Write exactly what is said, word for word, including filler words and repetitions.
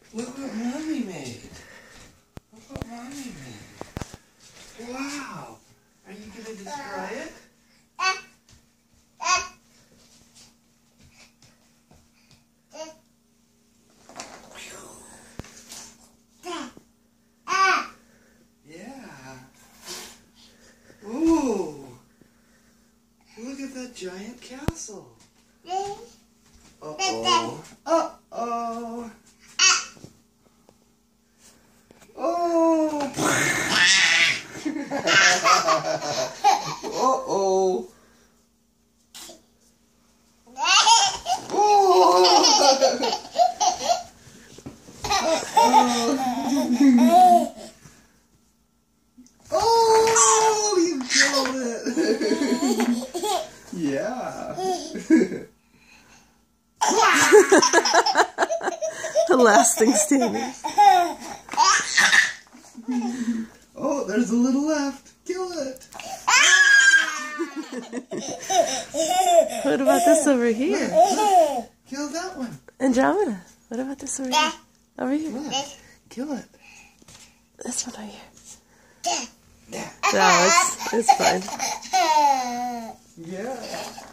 Look what Mommy made. Look what Mommy made. Wow. Are you going to destroy it? Yeah. Ooh. Look at that giant castle. Uh-oh. Uh-oh. Oh. Uh-oh. Oh. Oh, you killed it. Yeah. The last thing standing. Oh, there's a little left. Kill it. What about this over here? Look, kill that one. Andromeda. What about this over here? Over here. Look. Kill it. This one over here. Yeah. No, it's, it's fine. Yeah.